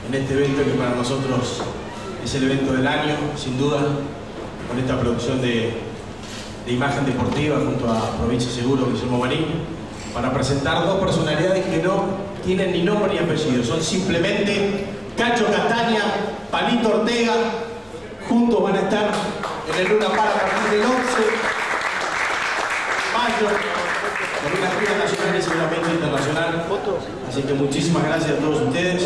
en este evento que para nosotros es el evento del año, sin duda, con esta producción de imagen deportiva junto a Provincia Seguro, Guillermo Marín, para presentar dos personalidades que no tienen ni nombre ni apellido, son simplemente Cacho Castaña, Palito Ortega. Juntos van a estar en el Luna Park a partir del 11 de mayo, con una gira nacional y seguramente internacional. Así que muchísimas gracias a todos ustedes.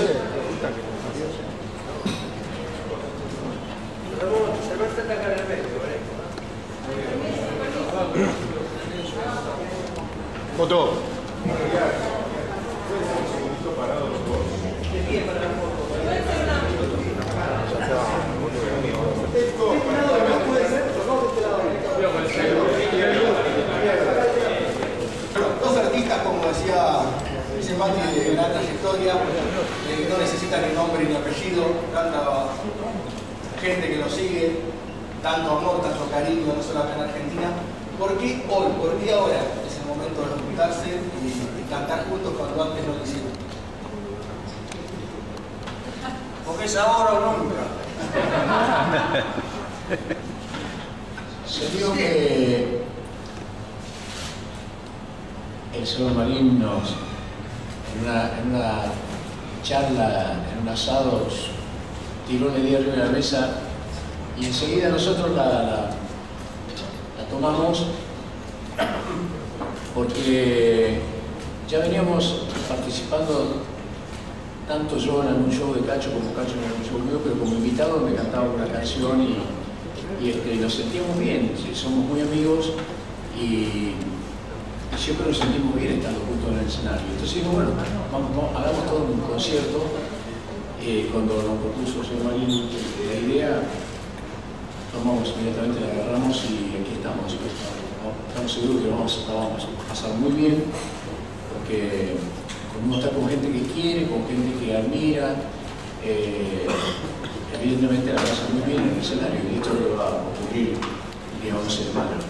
Foto. Dos artistas, como decía ese Mati, de gran trayectoria, que no necesitan ni nombre ni apellido, tanta gente que los sigue, tanto amor, tanto cariño, no solo acá en Argentina. ¿Por qué hoy? ¿Por qué ahora es el momento de juntarse y cantar juntos cuando antes no lo hicieron? Porque es ahora o nunca. Se dio que el señor Marín nos, en una charla, en un asado, tiró la idea arriba de la mesa y enseguida nosotros la tomamos porque ya veníamos participando tanto yo en algún show de Cacho como Cacho en algún show mío, pero como invitado me cantaba una canción y nos sentíamos bien, somos muy amigos y siempre nos sentimos bien estando juntos en el escenario. Entonces digo, bueno, hagamos todo un concierto. Cuando nos propuso el señor Marín la idea, tomamos inmediatamente, la agarramos y aquí estamos. Estamos seguros que vamos a pasar muy bien, porque uno está con gente que quiere, con gente que admira, evidentemente la pasa muy bien en el escenario y esto lo va a ocurrir el día 11 de mayo.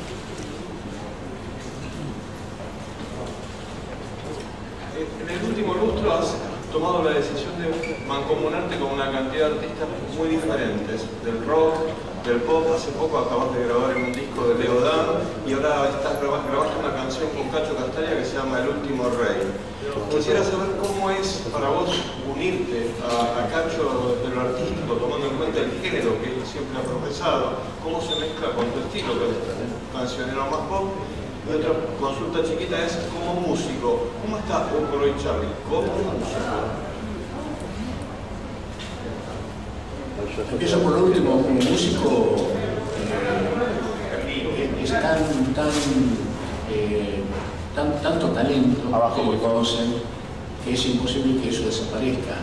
En el último lustro has tomado la decisión de mancomunarte con una cantidad de artistas muy diferentes, del rock, del pop. Hace poco acabas de grabar en un disco de Leo Dan y ahora grabaste una canción con Cacho Castaña que se llama El Último Rey. Quisiera saber cómo es para vos unirte a Cacho desde lo artístico, tomando en cuenta el género que él siempre ha profesado, cómo se mezcla con tu estilo, que es cancionero más pop. Y otra consulta chiquita es, como músico, ¿cómo estás hoy por hoy, Charlie? Como músico. Empiezo por lo último, como músico es tanto talento que me conocen que es imposible que eso desaparezca.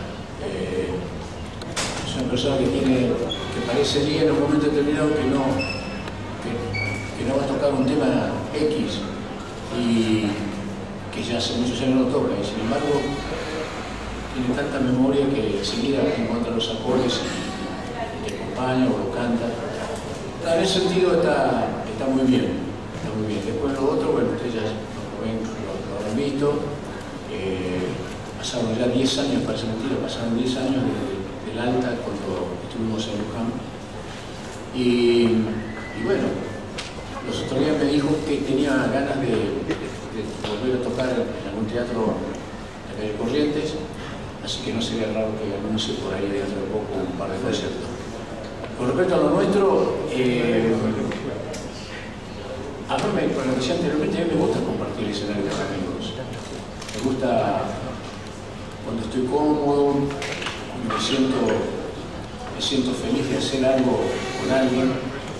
Es una persona que parece bien en un momento determinado que no va a tocar un tema X y que ya hace muchos años no toca, y sin embargo tiene tanta memoria que enseguida encuentra los acordes y te acompaña o lo canta. En ese sentido está muy bien, está muy bien. Después lo otro, bueno, ustedes ya lo habrán visto, pasaron ya 10 años, parece mentira, pasaron 10 años del alta cuando estuvimos en Luján y bueno, los otros días me dijo que tenía ganas de volver a tocar en algún teatro de Corrientes, así que no sería raro que anuncie por ahí dentro de poco un par de conciertos. Con respecto a lo nuestro, a mí, como lo decía anteriormente, a mí me gusta compartir el escenario con amigos. Me gusta cuando estoy cómodo, me siento feliz de hacer algo con alguien.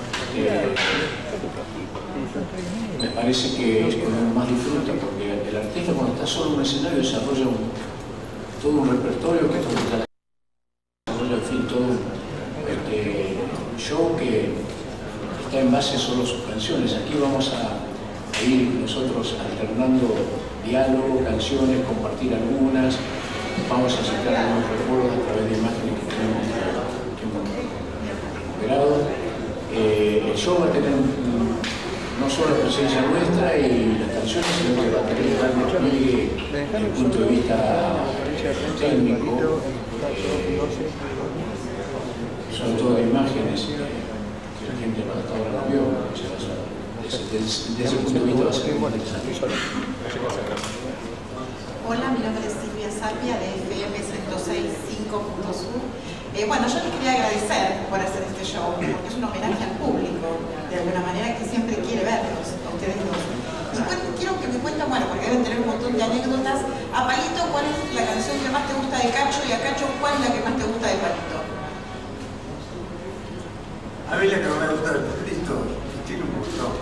Me parece que es cuando uno más disfruta, porque el artista cuando está solo en un escenario desarrolla todo un repertorio que desarrolla, en fin, todo un show que está en base solo a sus canciones. Aquí vamos a ir nosotros alternando diálogo, canciones, compartir algunas, vamos a sacar algunos recuerdos a través de imágenes que hemos recuperado. El show va a tener no solo la presencia nuestra y las canciones, sino que va a tener un gran despliegue desde el punto de vista técnico, sobre todo de imágenes que la gente hasta ahora no vio. Desde ese punto de vista va a ser muy interesante. Hola, mi nombre es Silvia Sapia de FM 106.5.sur. Bueno, yo les quería agradecer por hacer este show, porque es un homenaje al público, de alguna manera, que siempre quiere verlos, a ustedes dos. Y bueno, quiero que me cuenten, bueno, porque deben tener un montón de anécdotas. A Palito, ¿cuál es la canción que más te gusta de Cacho? Y a Cacho, ¿cuál es la que más te gusta de Palito? A mí la que más me gusta de Palito tiene un montón.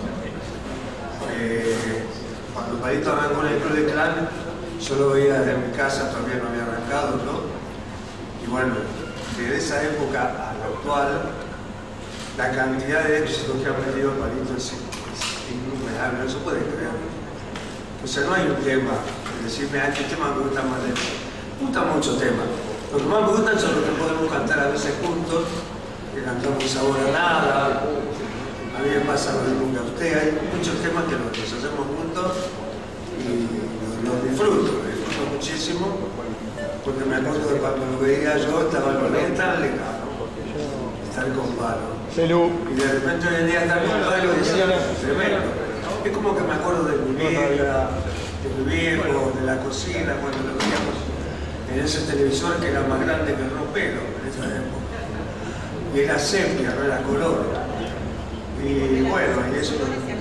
Cuando Palito arrancó en el Club de Clan, yo lo veía desde mi casa, todavía no había arrancado, ¿no? Y bueno, desde esa época a la actual, la cantidad de éxitos que ha metido Palito es innumerable, no se puede creer. O sea, no hay un tema, es decir, este tema me gusta más de él. Me gustan muchos temas. Lo que más me gustan son los que podemos cantar a veces juntos, que cantamos Sabor a Nada. A mí me pasa lo mismo que a usted, hay muchos temas que los hacemos juntos y los disfruto muchísimo, porque me acuerdo de cuando lo veía yo, estaba con él tan lejano, estar con Palo. Y de repente hoy en día estar con Palo y decía, tremendo. Es como que me acuerdo de mi vida, de mi viejo, de la cocina, cuando lo veíamos en ese televisor que era más grande que el ropero en esa época. Y era sepia, no era color. Y bueno, y eso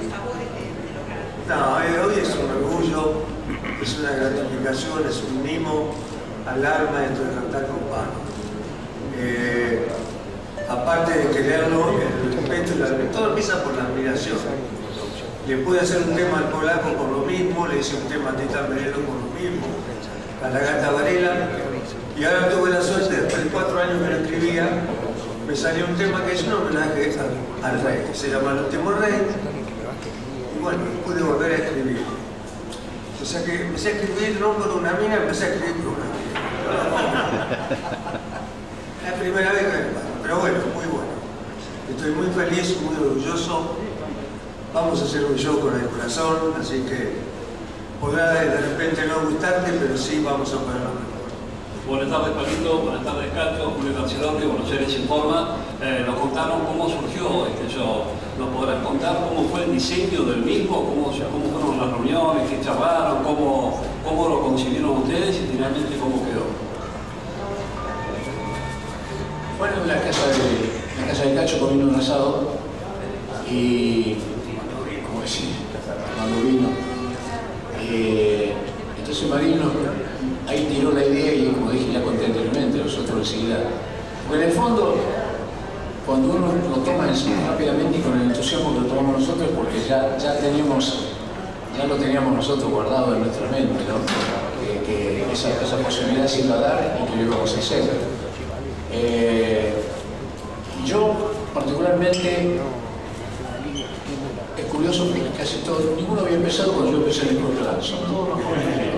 no, hoy es un orgullo, es una gratificación, es un mimo al alma esto de cantar con Palo. Aparte de quererlo, el respeto y la admiración, todo empieza por la admiración. Le pude hacer un tema al polaco por lo mismo, le hice un tema a Tita Merelo por lo mismo, a la Gata Varela, y ahora tuve la suerte, después de 4 años que lo escribía, me salió un tema que es un homenaje al rey, que se llama El Último Rey, y bueno, pude volver a escribir. O sea que empecé a escribir no por una mina, empecé a escribir por una mina. La primera vez que me pasa, pero bueno, muy bueno. Estoy muy feliz, muy orgulloso. Vamos a hacer un show con el corazón, así que podrá de repente no gustarte, pero sí vamos a ponerlo mejor. Buenas tardes, Palito, buenas tardes, Cacho, Julio Cancelori, Buenos Aires Informa. Nos contaron cómo surgió este show. ¿Nos podrán contar cómo fue el diseño del mismo? ¿Cómo fueron las reuniones? ¿Qué charlaron? ¿Cómo lo consiguieron ustedes y finalmente cómo quedó? Bueno, en la casa de Cacho comiendo un asado y, como decía, cuando vino. Entonces Marino ahí tiró la idea y, como dije, ya conté anteriormente, nosotros enseguida. Porque en el fondo, cuando uno lo toma rápidamente y con el entusiasmo que lo tomamos nosotros, porque ya lo teníamos nosotros guardado en nuestra mente, ¿no? Que esa posibilidad se iba a dar y que lo íbamos a hacer. Yo, particularmente, es curioso porque casi todo, ninguno había empezado cuando yo empecé en el programa, son todos los jóvenes.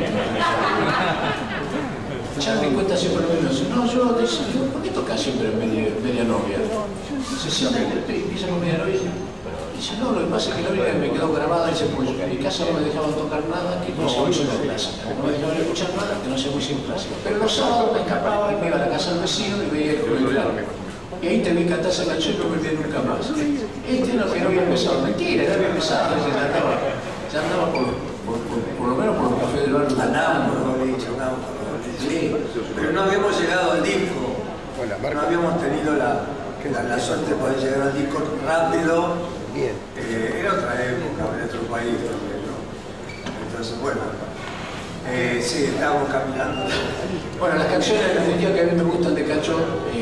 Charlie cuenta siempre lo mismo, dice, no, yo, ¿por qué tocas siempre media novia? Se sienta y empieza con media novia. Dice, no, lo que pasa es que la única que me quedó grabada, dice, pues en mi casa no me dejaban tocar nada que no sea música clásica, no me dejaban escuchar nada que no sea música clásica. Pero los sábados me escapaba y me iba a la casa del vecino y veía el claro. Y ahí te vi cantar esa canción y no me olvidé nunca más. Este no, que no había empezado, mentira, ya había empezado, ya andaba por lo menos por los cafés del barrio. Andábamos por los boliches, sí, pero no habíamos llegado al disco, no habíamos tenido la suerte de poder llegar al disco rápido. Era otra época, en otro país también, ¿no? Entonces, bueno, sí, estábamos caminando. Bueno, las canciones de definitiva que a mí me gustan de Cacho,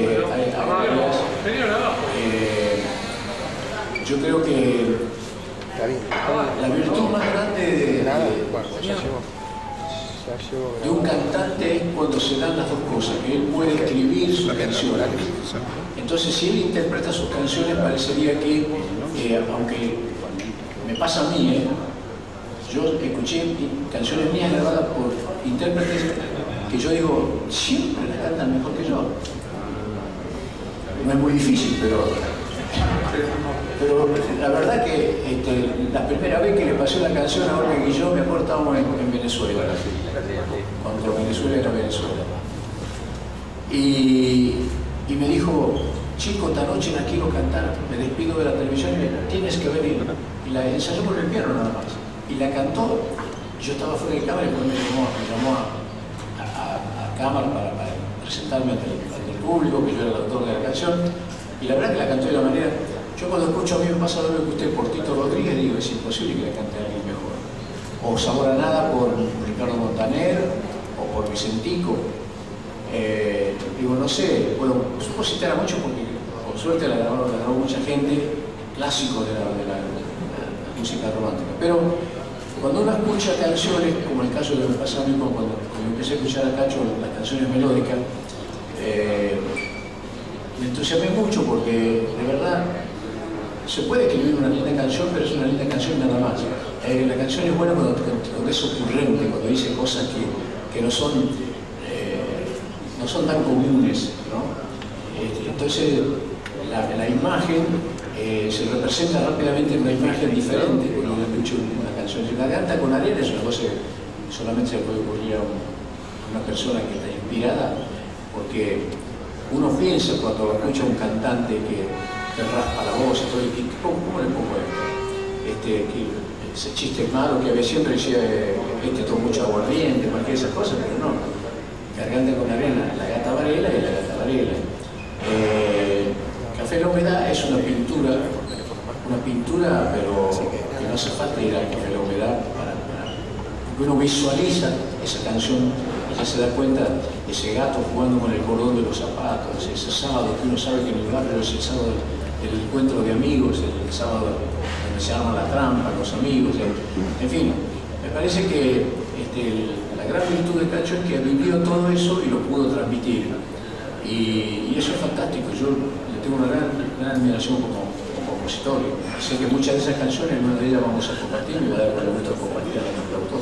yo creo que la virtud más grande de un cantante es cuando se dan las dos cosas, que él puede escribir sus canciones. Entonces, si él interpreta sus canciones, parecería que, aunque me pasa a mí, yo escuché canciones mías grabadas por intérpretes que yo digo, siempre las cantan mejor que yo. No es muy difícil, pero la verdad que la primera vez que le pasé la canción a Jorge y yo, me acuerdo, estábamos en Venezuela, cuando Venezuela era Venezuela. y me dijo, chico, esta noche la quiero cantar, me despido de la televisión y me tienes que venir. Y la ensayó con el piano nada más. Y la cantó, yo estaba fuera de cámara y después me llamó a cámara para presentarme ante el público, que yo era el autor de la canción. Y la verdad que la cantó de la manera... Yo cuando escucho a mí me pasa lo que usted por Tito Rodríguez, digo, es imposible que la cante alguien mejor. O Sabor a Nada por Ricardo Montaner, o por Vicentico. Digo, no sé, puedo citar a mucho porque por suerte la grabó mucha gente, clásico de la música romántica. Pero cuando uno escucha canciones, como el caso de lo que pasa a mí cuando empecé a escuchar a Cacho las canciones melódicas, me entusiasmé mucho porque de verdad se puede escribir una linda canción, pero es una linda canción nada más. La canción es buena cuando es ocurrente, cuando dice cosas que no son tan comunes, ¿no? Entonces la imagen se representa rápidamente en una imagen diferente cuando uno escucha una canción. Si la canta con arena es una cosa que solamente se puede ocurrir a una persona que está inspirada, porque uno piensa cuando escucha a un cantante que raspa la voz y todo, y ¿cómo le pongo esto? Que ese chiste malo que había siempre decía, tomó mucho aguardiente, cualquier esas cosas, pero no. Garganta con arena, la gata Varela y la gata Varela. Café en la humedad es una pintura, pero que no hace falta ir al Café en la humedad porque uno visualiza esa canción y ya se da cuenta de ese gato jugando con el cordón de los zapatos, ese sábado que uno sabe que en el barrio es el sábado del encuentro de amigos, el sábado donde se arma la trampa, los amigos, en fin, me parece que la gran virtud de Cacho es que ha vivido todo eso y lo pudo transmitir. Y eso es fantástico. Yo le tengo una gran admiración como compositor. Sé que muchas de esas canciones, una de ellas vamos a compartir y me va a dar el gusto de compartir a nuestro autor.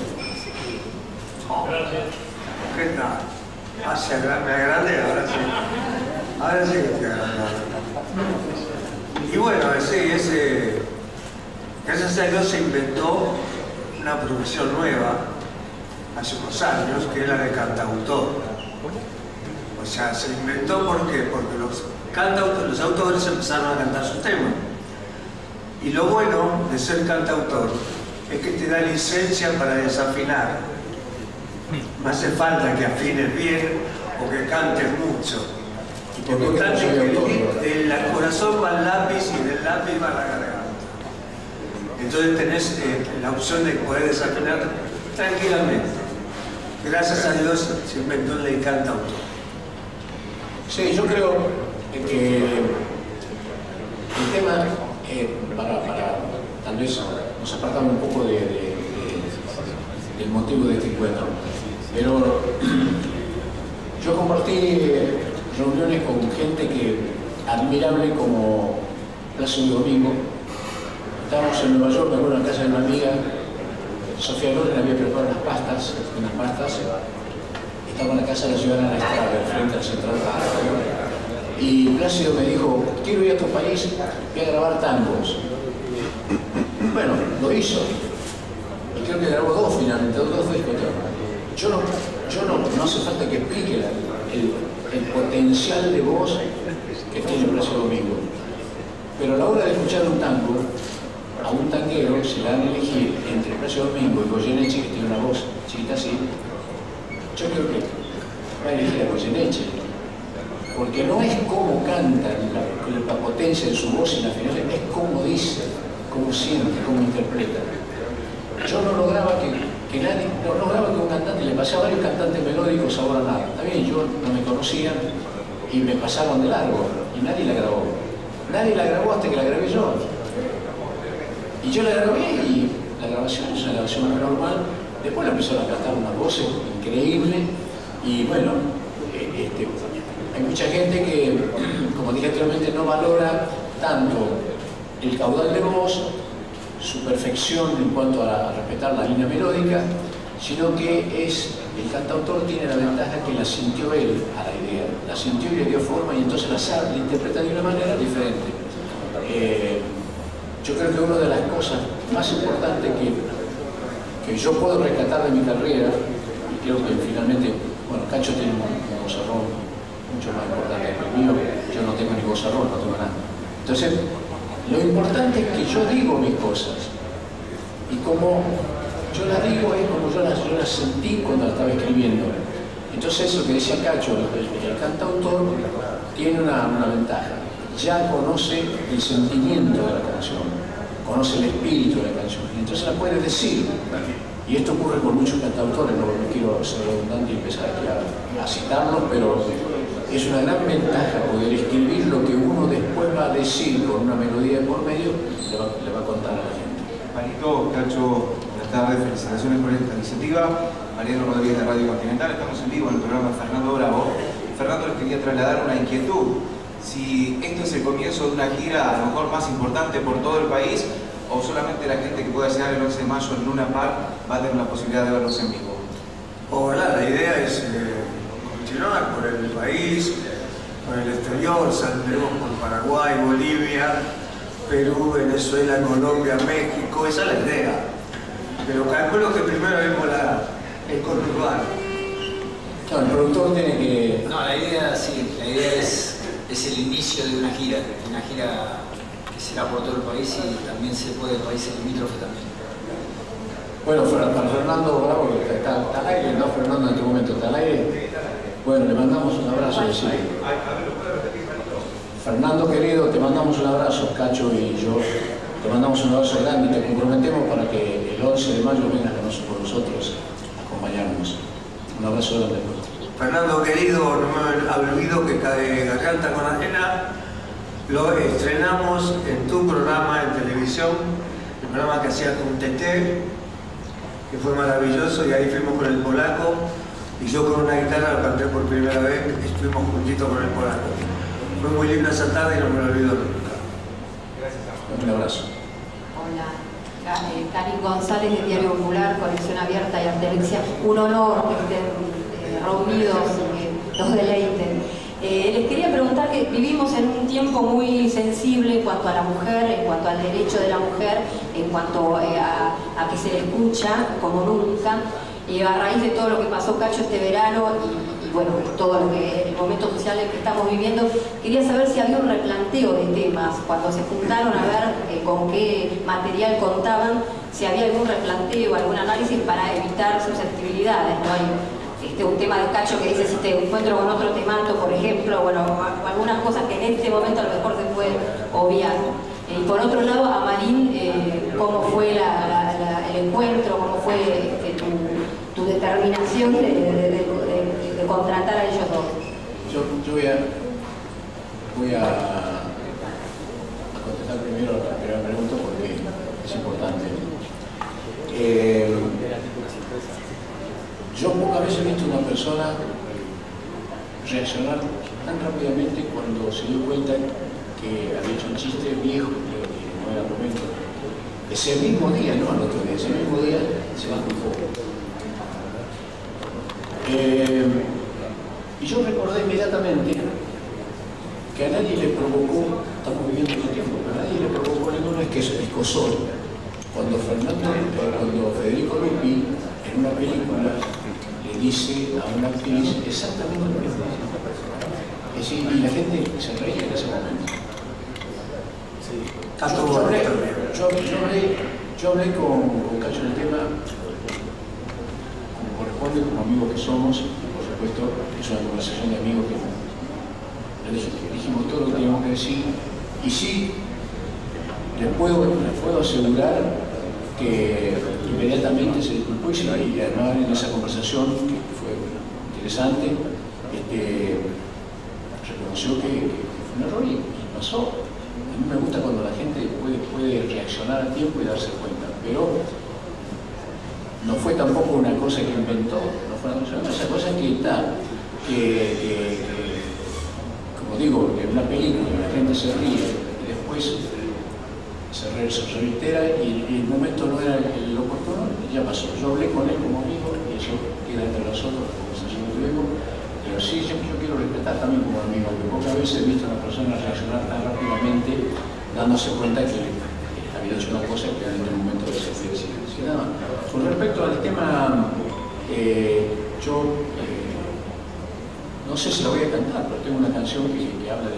¿Qué tal? Me agrandé, ahora sí. Ahora sí que estoy agrandado. Y bueno, sí, gracias a Dios se inventó una profesión nueva hace unos años, que es la de cantautor. O sea, se inventó porque los autores empezaron a cantar sus temas. Y lo bueno de ser cantautor es que te da licencia para desafinar. No hace falta que afines bien o que cantes mucho. Lo importante es que del corazón va al lápiz y del lápiz va a la garganta. Entonces tenés la opción de poder desafinar tranquilamente. Gracias a Dios se inventó el de cantautor. Sí, yo creo que el tema, para tal vez nos apartamos un poco del motivo de este encuentro, pero yo compartí reuniones con gente admirable como Plácido Domingo. Estábamos en Nueva York, me acuerdo en la casa de una amiga, Sofía Loren había preparado unas pastas. Estaba en la casa de la ciudadana Estrada, frente al Central de la Radio, y Plácido me dijo, quiero ir a tu país, voy a grabar tangos. Bueno, lo hizo, y creo que grabó dos finalmente, dos discos. No hace falta que explique el potencial de voz que tiene Plácido Domingo, pero a la hora de escuchar un tango, a un tanguero se le dan a elegir entre Plácido Domingo y Goyeneche, que tiene una voz chiquita así. Yo creo que va a elegir a Goyeneche, porque no es cómo canta, la potencia de su voz y la final, es cómo dice, cómo siente, cómo interpreta. Yo no lograba que un cantante, le pasé a varios cantantes melódicos ahora nada. También yo no me conocía y me pasaron de largo y nadie la grabó. Nadie la grabó hasta que la grabé yo. Y yo la grabé y la grabación es una grabación muy normal. Después la empezaron a cantar unas voces increíbles y bueno, hay mucha gente que, como dije anteriormente, no valora tanto el caudal de voz, su perfección en cuanto a respetar la línea melódica, sino que el cantautor tiene la ventaja que la sintió él a la idea, la sintió y le dio forma y entonces la interpreta de una manera diferente. Yo creo que una de las cosas más importantes que yo puedo rescatar de mi carrera, y creo que finalmente, bueno, Cacho tiene un vozarrón mucho más importante que el mío. Yo no tengo ni voz a no tengo nada. Entonces, lo importante es que yo digo mis cosas. Y como yo las digo es como yo las sentí cuando las estaba escribiendo. Entonces, eso que decía Cacho, el cantautor tiene una ventaja. Ya conoce el sentimiento de la canción, conoce el espíritu de la canción. Entonces la puede decir. Y esto ocurre con muchos cantautores, no quiero ser redundante y empezar aquí a citarlos, pero es una gran ventaja poder escribir lo que uno después va a decir con una melodía por medio, le va a contar a la gente. Marito, Cacho, buenas tardes, felicitaciones por esta iniciativa. Mariano Rodríguez de Radio Continental, estamos en vivo en el programa de Fernando Bravo. Fernando les quería trasladar una inquietud. Si esto es el comienzo de una gira a lo mejor más importante por todo el país, o solamente la gente que pueda llegar el 11 de mayo en Luna Park va a tener la posibilidad de verlos en vivo. Ojalá, la idea es continuar por el país, por el exterior, saldremos por Paraguay, Bolivia, Perú, Venezuela, Colombia, México, esa es la idea. Pero calculo que primero vemos el conurbano. No, el productor tiene que... No, la idea sí, la idea es el inicio de una gira que será por todo el país y también se puede países limítrofes también. Bueno, para Fernando Bravo, que está al aire, ¿no? Fernando en este momento está al aire. Bueno, le mandamos un abrazo. Fernando querido, te mandamos un abrazo, Cacho y yo. Te mandamos un abrazo grande y te comprometemos para que el 11 de mayo vengas con nosotros a acompañarnos. Un abrazo grande. Fernando querido, no me olvido que Garganta con Ajena lo estrenamos en tu programa en televisión, el programa que hacías con Teté, que fue maravilloso, y ahí fuimos con el polaco, y yo con una guitarra lo canté por primera vez, estuvimos juntitos con el polaco. Fue muy linda esa tarde y no me lo olvido nunca. Gracias. Un abrazo. Hola, Karin González de Diario Popular, Conexión Abierta y Artelexia. Un honor que estén reunidos y que nos deleiten. Les quería preguntar que vivimos en un tiempo muy sensible en cuanto a la mujer, en cuanto al derecho de la mujer, en cuanto a que se le escucha como nunca. A raíz de todo lo que pasó, Cacho, este verano y bueno, todo lo que el momento social en que estamos viviendo, quería saber si había un replanteo de temas cuando se juntaron a ver con qué material contaban, si había algún replanteo, algún análisis para evitar susceptibilidades, ¿no? Hay un tema de Cacho que dice si te encuentro con otro temato, por ejemplo, bueno, algunas cosas que en este momento a lo mejor se pueden obviar. Y por otro lado, a Marín, ¿cómo fue el encuentro? ¿Cómo fue tu determinación de contratar a ellos dos? Yo voy a contestar primero la primera pregunta porque es importante. Yo pocas veces he visto a una persona reaccionar tan rápidamente cuando se dio cuenta que había hecho un chiste viejo, que no era momento. Ese mismo día, no al otro día, ese mismo día se bajó un poco. Y yo recordé inmediatamente que a nadie le provocó, estamos viviendo este tiempo, pero a nadie le provocó ninguna escozor cuando Federico Lupi en una película le dice a una actriz exactamente lo mismo. Es decir, y la gente se reía en ese momento. Yo hablé con Cacho en el tema, como corresponde, como amigos que somos, y por supuesto es una conversación de amigos que dijimos todo lo que teníamos que decir, y sí, les puedo asegurar que inmediatamente se disculpó y además en esa conversación, que fue interesante, reconoció que fue un error y pasó. A mí me gusta cuando la gente puede reaccionar a tiempo y darse cuenta, pero no fue tampoco una cosa que inventó, no fue esa cosa que está, como digo, en una película la gente se ríe y después se reitera y el momento no era el oportuno, ya pasó. Yo hablé con él como amigo y eso queda entre nosotros, la conversación que tuvimos, pero sí, yo quiero respetar también como amigo, porque pocas veces he visto a una persona reaccionar tan rápidamente dándose cuenta que había hecho una cosa que en el momento de ser nada. Con respecto al tema, yo no sé si la voy a cantar, pero tengo una canción que habla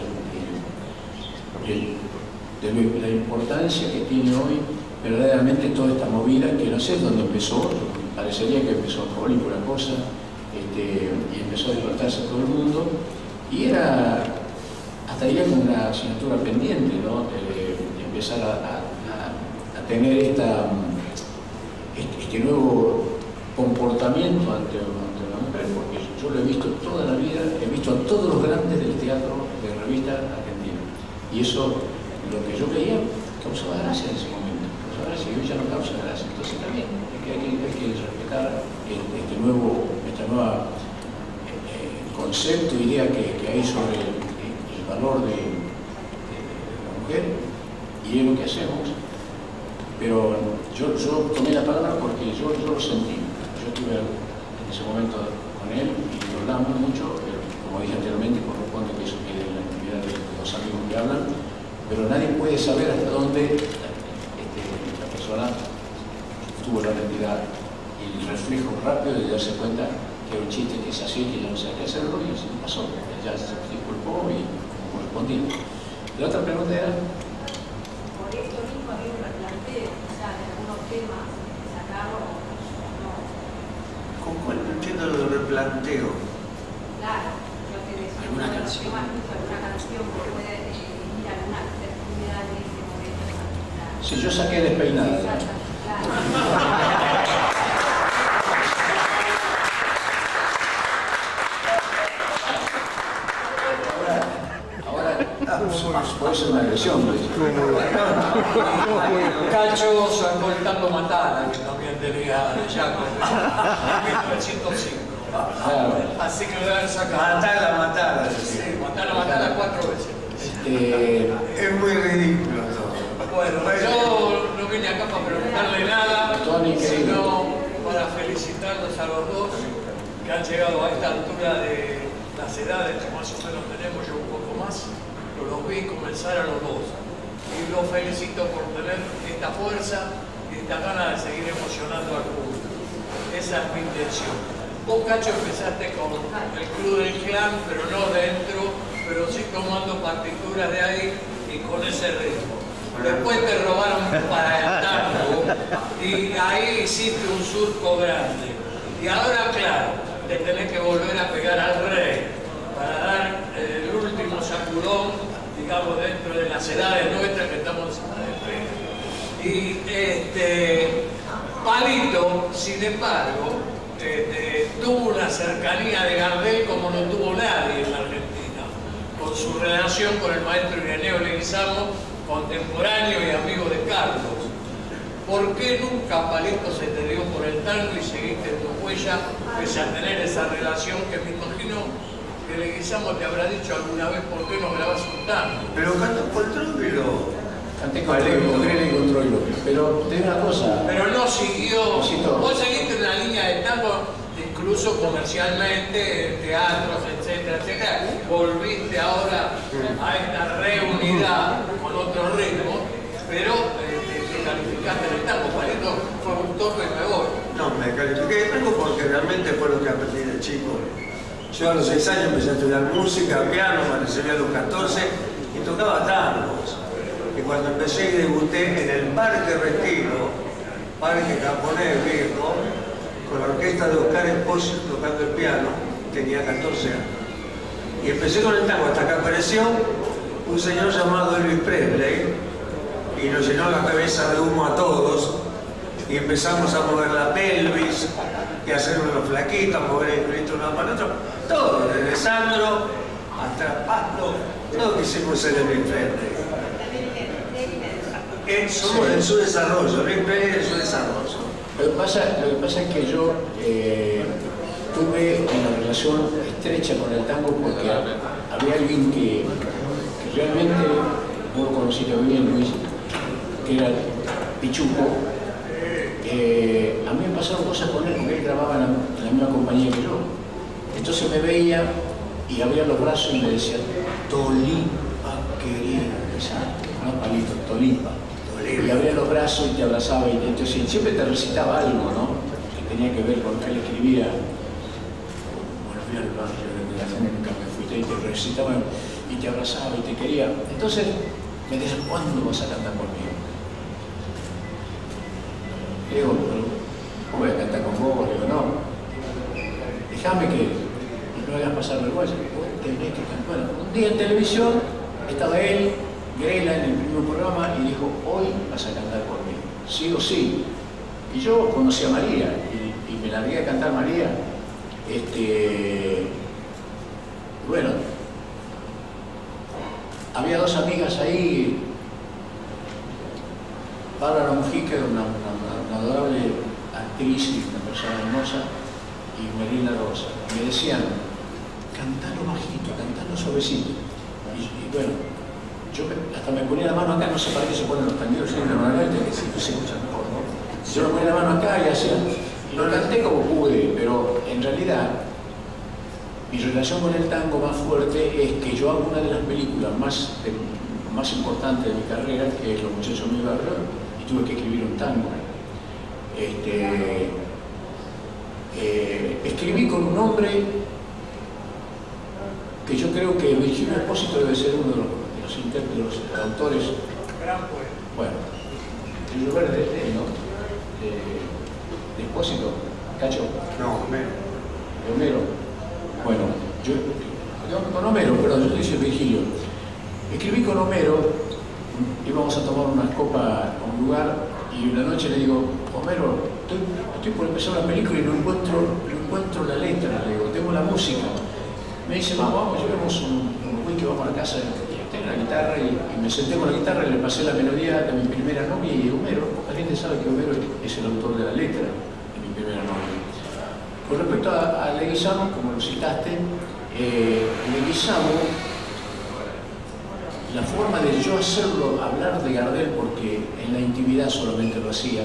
de la importancia que tiene hoy verdaderamente toda esta movida, que no sé dónde empezó, parecería que empezó alcohólico la cosa, y empezó a despertarse todo el mundo, y era hasta ahí como una asignatura pendiente, ¿no? Empezar a tener este nuevo comportamiento ante una mujer, porque yo lo he visto toda la vida, he visto a todos los grandes del teatro de revista argentina, y eso, lo que yo veía, causaba gracia en ese momento, y hoy ya no causa gracia. Entonces también hay que respetar este nuevo concepto, idea que hay sobre el valor de la mujer, y es lo que hacemos. Pero yo tomé la palabra porque yo lo sentí. Yo estuve en ese momento con él y lo hablamos mucho, pero como dije anteriormente, corresponde que eso quede en la actividad de los amigos que hablan, pero nadie puede saber hasta dónde la persona tuvo la realidad y el reflejo rápido de darse cuenta que era un chiste, que es así, que ya no sé qué hacerlo, y así pasó. Ya se disculpó y correspondía. La otra pregunta era... Por esto mismo había un replanteo, o sea, de algunos temas, sacarlo o no. ¿Con cuál? No entiendo lo del replanteo. Claro, yo te decía, ¿Alguna canción? alguna canción que puede ir a alguna actividad de ese momento. Si yo saqué Despeinada. Claro. Puede ser una agresión. Cacho sacó el tango Matala, que también tenía ya en 1905. Así que lo deben sacar. Matala. Sí, Matala 4 veces. Es muy ridículo todo. Bueno, yo no vine acá para preguntarle nada, sino para felicitarlos a los dos que han llegado a esta altura de las edades que más o menos tenemos, yo un poco más. Los vi comenzar a los dos y los felicito por tener esta fuerza y esta gana de seguir emocionando al público. Esa es mi intención. Vos, Cacho, empezaste con el Club del Clan, pero no dentro, pero sí tomando partituras de ahí y con ese ritmo. Después te robaron para el tango y ahí hiciste un surco grande. Y ahora, claro, te tenés que volver a pegar al rey para dar el último sacudón, digamos, dentro de las edades nuestras que estamos de Y Palito, sin embargo, tuvo una cercanía de Gardel como no tuvo nadie en la Argentina, con su relación con el maestro Ireneo Leguizamo, contemporáneo y amigo de Carlos. ¿Por qué nunca, Palito, se te dio por el tango y seguiste tu huella, pese a tener esa relación que me imagino que Leguizamo te habrá dicho alguna vez por qué no grabas un tango? Pero cantó por Troilo. Canté con Trele y con Troilo. Pero te digo una cosa. Pero no siguió. Vos seguiste una línea de tango, incluso comercialmente, en teatros, etcétera, etcétera. Volviste ahora a esta reunidad con otro ritmo, pero te calificaste en el tango. Palito fue un toque y me voy. No, me califiqué de tango porque realmente fue lo que aprendí de chico. Yo a los 6 años empecé a estudiar música, piano, me recibí a los 14 y tocaba tangos. Y cuando empecé y debuté en el Parque Retiro, parque japonés viejo, con la orquesta de Oscar Espósito tocando el piano, tenía 14 años. Y empecé con el tango hasta que apareció un señor llamado Elvis Presley y nos llenó la cabeza de humo a todos y empezamos a mover la pelvis y a hacernos los flaquitos, a mover el culito de una para otro, todo, desde Sandro hasta Pasto, todo que hicimos en Elvis Presley. En su desarrollo, Elvis Presley en su desarrollo. Lo que pasa es que yo tuve una relación estrecha con el tango porque había alguien que realmente, vos lo conociste bien, Luis, que era Pichuco. A mí me pasaron cosas con él porque él grababa en la misma compañía que yo. Entonces me veía y abría los brazos y me decía, Tolipa, querido, no Palito, Tolipa. Y abría los brazos y te abrazaba y entonces siempre te recitaba algo, ¿no? Que tenía que ver con lo que él escribía. Volví al barrio, de la gente nunca me fuiste, y te recitaba y te abrazaba y te quería. Entonces me decían, ¿cuándo vas a cantar conmigo? Le digo, ¿cómo voy a cantar con vos? Le digo, no, déjame que no hagas pasar vergüenza. Vos tenés que cantar. Bueno, un día en televisión estaba él, Grela, en el primer programa, y dijo, hoy vas a cantar conmigo, sí o sí. Y yo conocí a María, y me largué a cantar María. Bueno, había dos amigas ahí, Bárbara Mujica, una adorable actriz y una persona hermosa, y Melina Rosa. Me decían, cantalo bajito, cantalo suavecito. Y bueno, yo hasta me ponía la mano acá, no sé para qué se ponen los tangueros normalmente, que se escuchan mejor, ¿no? Yo me ponía la mano acá y hacía, y lo canté como pude, pero en realidad mi relación con el tango más fuerte es que yo hago una de las películas más importantes de mi carrera, que es Los Muchachos de mi barrio, y tuve que escribir un tango. Escribí con un hombre que yo creo que Virgilio Espósito debe ser uno de los intérpretes, los autores. Bueno, el lugar de ¿no? De Espósito, Cacho. No, Homero. De Homero. Bueno, con Homero, perdón, yo dice Virgilio. Escribí con Homero, íbamos a tomar unas copas a un lugar y una noche le digo, Homero, estoy por empezar la película y no encuentro la letra, le digo, tengo la música. Me dice, vamos, llevemos un whisky, vamos a la casa, y tengo la guitarra y me senté con la guitarra y le pasé la melodía de mi primera novia y Homero, poca gente sabe que Homero es el autor de la letra de mi primera novia. Con respecto a Leguizamo, como lo citaste, Leguizamo, la forma de yo hacerlo, hablar de Gardel, porque en la intimidad solamente lo hacía.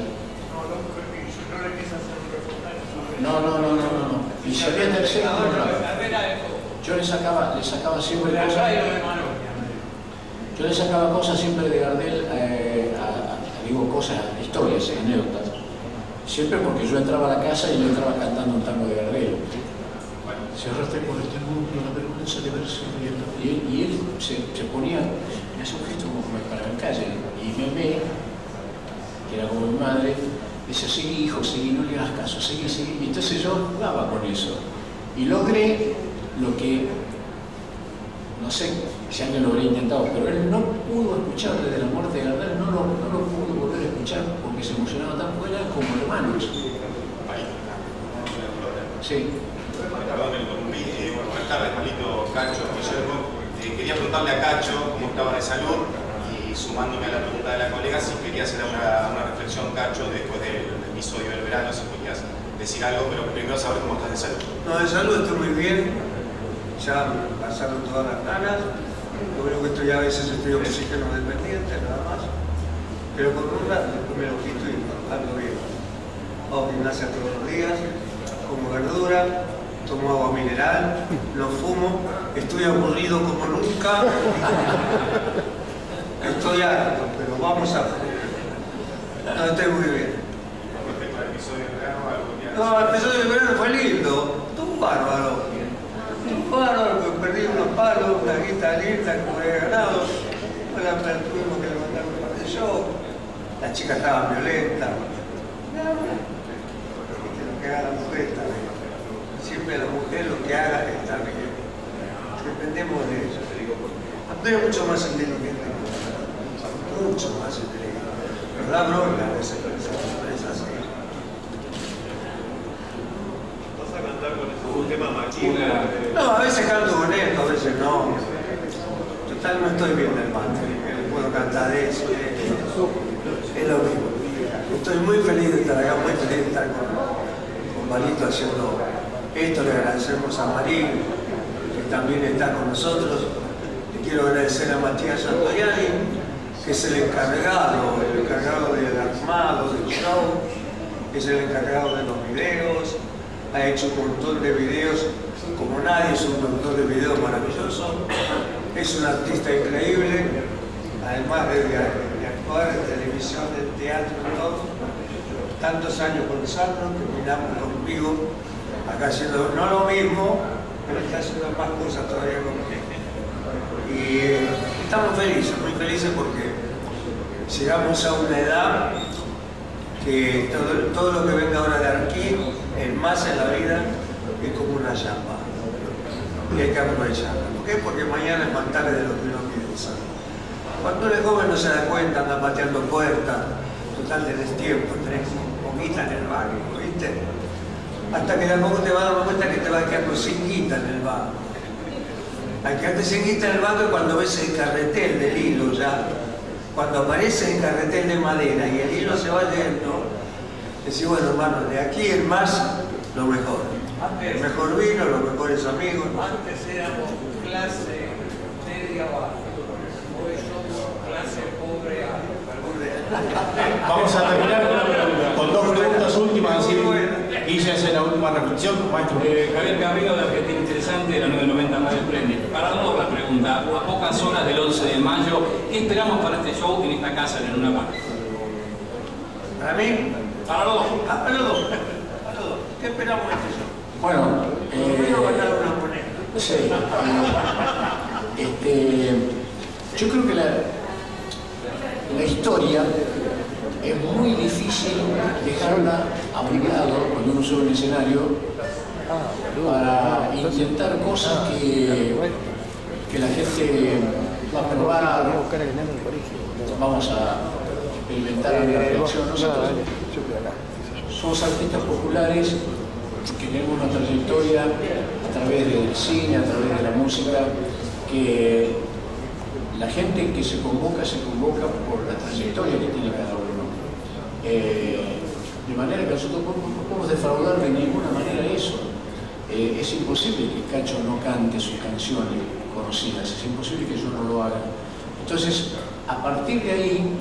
No. Y si había tercera, yo le sacaba siempre cosas. Yo le sacaba cosas siempre de Gardel, digo cosas, historias, anécdotas. Siempre porque yo entraba a la casa y yo entraba cantando un tango de Gardel. Cerraste por este mundo la vergüenza de verse viendo. Y él se ponía, me hacía un gesto como para la calle. Y Memé, que era como mi madre, decía, seguí hijo, seguí, no le hagas caso, seguí. Y entonces yo jugaba con eso. Y logré lo que, no sé si alguien lo habría intentado, pero él no pudo escuchar desde la muerte de Gardel, no lo pudo volver a escuchar porque se emocionaba tan buena como hermanos. Sí. Perdón, me interrumpí. Buenas tardes, Malito, Cacho, Guillermo. Quería preguntarle a Cacho cómo estaba de salud y sumándome a la pregunta de la colega, si quería hacer una reflexión, Cacho, después del episodio del verano, si podías decir algo, pero primero saber cómo estás de salud. No, de salud estoy muy bien. Ya pasaron todas las ganas. Lo único que estoy a veces estoy oxígeno dependiente, nada más. Pero con un rato después me lo quito y ando bien. Hago gimnasia todos los días, como verdura, tomo agua mineral, no fumo, estoy aburrido como nunca. Estoy harto, pero vamos a... No, estoy muy bien. Respecto al episodio del verano, algo que... No, el episodio del verano fue lindo, estuvo bárbaro. Estuvo perdí unos palos, una guita linda que me había ganado. Tuvimos que levantar un par de shows. La chica estaba violenta. Lo que haga la mujer está bien. Siempre la mujer lo que haga está bien. Dependemos de eso. Pero mucho más inteligente. Mucho más inteligente. Pero da bronca a veces sorpresas así. ¿Vas a cantar con un tema maquina? No, a veces canto con esto, a veces no. Total, no estoy bien del mate. Puedo cantar de eso, es lo mismo. Estoy muy feliz de estar acá, muy feliz de estar con Malito haciendo esto. Le agradecemos a Marín, que también está con nosotros. Le quiero agradecer a Matías Santoiani, que es el encargado del armado del show, es el encargado de los videos, ha hecho un montón de videos como nadie, es un productor de videos maravilloso, es un artista increíble, además de actuar en televisión, en teatro y todo. Tantos años con Sandro, terminamos conmigo acá haciendo no lo mismo, pero está haciendo más cosas todavía conmigo. Y estamos felices, muy felices porque llegamos a una edad que todo lo que venga ahora de aquí, el más en la vida, es como una llama. Y hay que aprovecharla. ¿Por qué? Porque mañana es más tarde de lo que uno piensa. Cuando eres joven no se da cuenta, anda pateando puertas, total tenés tiempo, tenés poquita en el barrio, ¿viste? Hasta que de a poco te vas dando cuenta que te vas quedando sin guita en el banco. Al quedarte sin guita en el banco es cuando ves el carretel del hilo ya. Cuando aparece el carretel de madera y el hilo se va yendo, decís, bueno hermano, de aquí en más, lo mejor. El mejor vino, los mejores amigos. Antes éramos clase media baja, hoy somos clase pobre alta. Vamos a terminar con dos preguntas últimas, así Guilla hace la última reflexión, maestro. Javier Camino de Argentina Interesante, la 990 Radio Prende. Para vos la pregunta, a pocas horas del 11 de mayo, ¿qué esperamos para este show en esta casa en Luna Park? ¿Para mí? Para los dos. Para los dos. ¿Qué esperamos de este show? Bueno, sí, yo creo que la historia es muy difícil dejarla a un lado cuando uno sube el escenario para intentar cosas que la gente va a probar. Vamos a experimentar la reflexión. Nosotros somos artistas populares que tenemos una trayectoria a través del cine, a través de la música, que la gente que se convoca por la trayectoria que tiene cada uno. De manera que nosotros no podemos defraudar de ninguna manera eso. Es imposible que Cacho no cante sus canciones conocidas, es imposible que yo no lo haga. Entonces, a partir de ahí,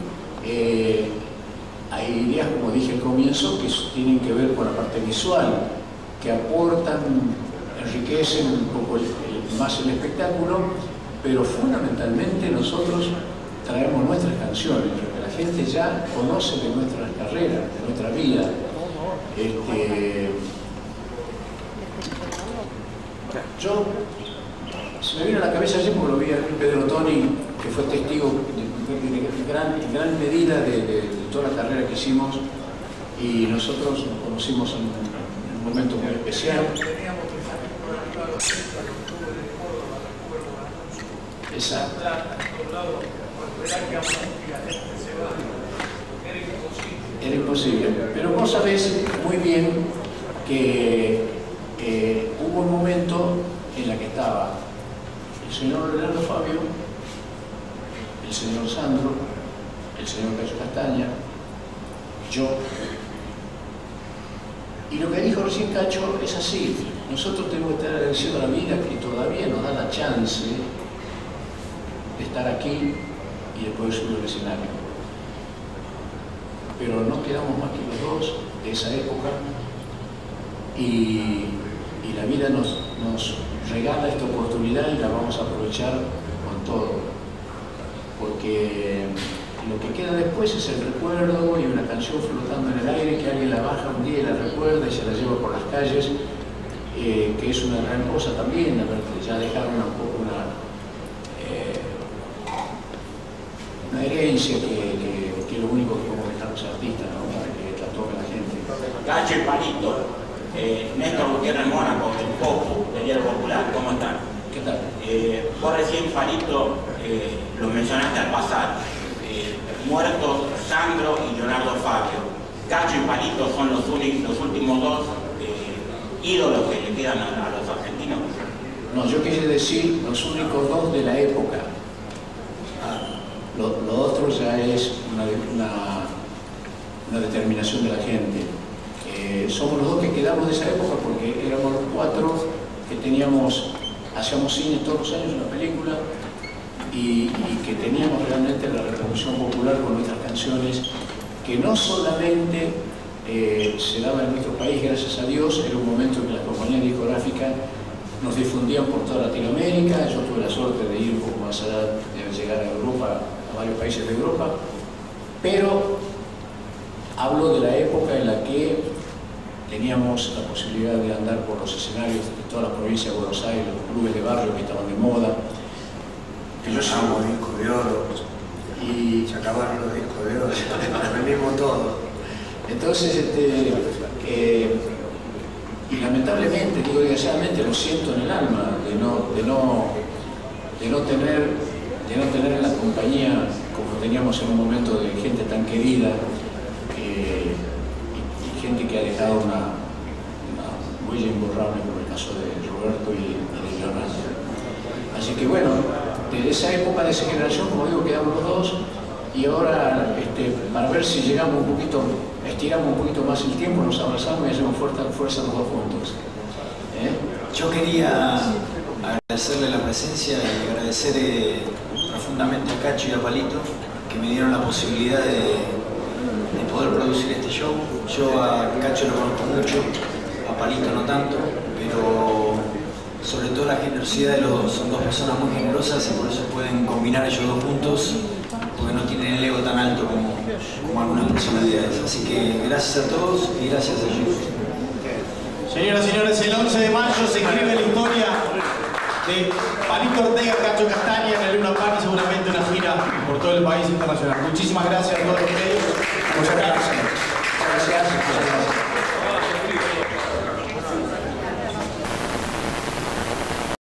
hay ideas, como dije al comienzo, que tienen que ver con la parte visual, que aportan, enriquecen un poco más el espectáculo, pero fundamentalmente nosotros traemos nuestras canciones, lo que la gente ya conoce de nuestras carreras, de nuestra vida. Yo, se me vino a la cabeza ayer porque lo vi a Pedro Toni, que fue testigo de gran medida de toda la carrera que hicimos, y nosotros nos conocimos en un momento muy especial. Exacto. Era imposible. Pero vos sabés muy bien que hubo un momento en la que estaba el señor Leonardo Fabio, el señor Sandro, el señor Cacho Castaña, yo. Y lo que dijo recién Cacho es así. Nosotros tenemos que estar agradecidos a la vida que todavía nos da la chance de estar aquí y de poder subir al escenario. Pero no quedamos más que los dos de esa época y la vida nos regala esta oportunidad y la vamos a aprovechar con todo. Porque lo que queda después es el recuerdo y una canción flotando en el aire que alguien la baja un día y la recuerda y se la lleva por las calles, que es una gran cosa también, ya dejar un poco una herencia que es lo único que podemos dejar los artistas, ¿no? Para que la tome la gente. Cacho y Palito, Néstor Gutiérrez Mónaco, del Popu, del Diario Popular, ¿cómo están? ¿Qué tal? Vos recién, Palito, lo mencionaste al pasar. Muertos Sandro y Leonardo Fabio. Cacho y Palito son los últimos dos ídolos que le quedan a los argentinos. No, yo quise decir los únicos dos de la época. Lo otro ya es una determinación de la gente. Somos los dos que quedamos de esa época porque éramos los cuatro que hacíamos cine todos los años, una película, y que teníamos realmente la reproducción popular con nuestras canciones, que no solamente se daba en nuestro país, gracias a Dios. Era un momento en que las compañías discográficas nos difundían por toda Latinoamérica. Yo tuve la suerte de ir un poco más allá, de llegar a Europa, a varios países de Europa, pero hablo de la época en la que teníamos la posibilidad de andar por los escenarios de toda la provincia de Buenos Aires, los clubes de barrio que estaban de moda. Ellos llamamos discos de oro y se acabaron los discos de oro, vendimos todo. Entonces, y lamentablemente, digo desgraciadamente, lo siento en el alma de no tener la compañía como teníamos en un momento de gente tan querida y gente que ha dejado una huella imborrable, como el caso de Roberto y de Leonardo. Así que bueno, de esa época, de esa generación, como digo, quedamos los dos, y ahora para ver si llegamos un poquito, estiramos un poquito más el tiempo, nos abrazamos y hacemos fuerza los dos juntos. Yo quería agradecerle la presencia y agradecer profundamente a Cacho y a Palito que me dieron la posibilidad de poder producir este show. Yo a Cacho lo conozco mucho, a Palito no tanto, pero sobre todo la generosidad de los dos. Son dos personas muy generosas y por eso pueden combinar ellos dos juntos, porque no tienen el ego tan alto como algunas personalidades. Así que gracias a todos y gracias a ellos. Señoras y señores, el 11 de mayo se escribe la historia de Palito Ortega, Cacho Castaña en el Luna Park y seguramente una gira por todo el país internacional. Muchísimas gracias a todos ustedes. Muchas gracias.